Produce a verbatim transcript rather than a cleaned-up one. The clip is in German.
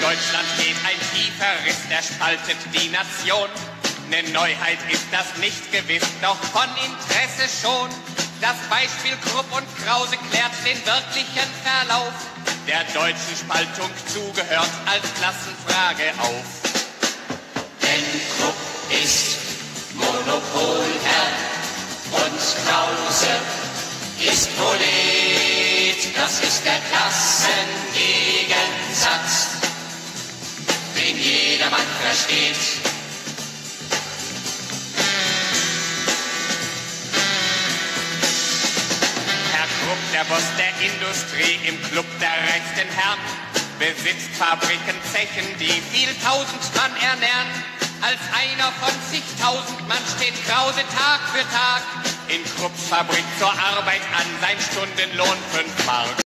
Deutschland geht ein tiefer Riss, der spaltet die Nation. Ne Neuheit ist das nicht gewiss, doch von Interesse schon. Das Beispiel Krupp und Krause klärt den wirklichen Verlauf der deutschen Spaltung zugehört als Klassenfrage auf. Denn Krupp ist Monopolherr und Krause ist Prolet. Das ist der Klassengegensatz, den jedermann versteht. Der Boss der Industrie im Club der reichsten Herren besitzt Fabriken, Zechen, die viel tausend Mann ernähren. Als einer von zigtausend Mann steht Krause Tag für Tag in Krupps Fabrik zur Arbeit an, sein Stundenlohn fünf Mark.